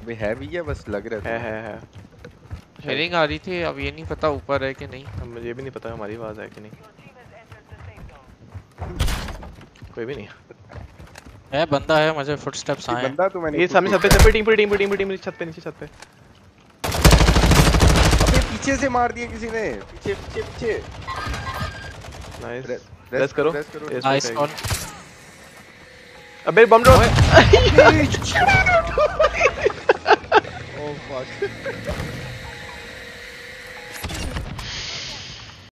वे है भी है, बस लग रहा था। है। हेलिंग आ रही थी, अब ये नहीं पता ऊपर है कि नहीं। अब मुझे भी नहीं पता हमारी आवाज है कि नहीं। कोई भी नहीं है, बंदा है, मुझे फुटस्टेप्स आए हैं। बंदा तो मैंने ये सामने छत पे टीम छत पे नीचे छत पे। अबे पीछे से मार दिया किसी ने, पीछे पीछे पीछे। नाइस। रेस्ट रेस्ट करो। Nice call. अबे बम ड्रॉप। Oh fuck.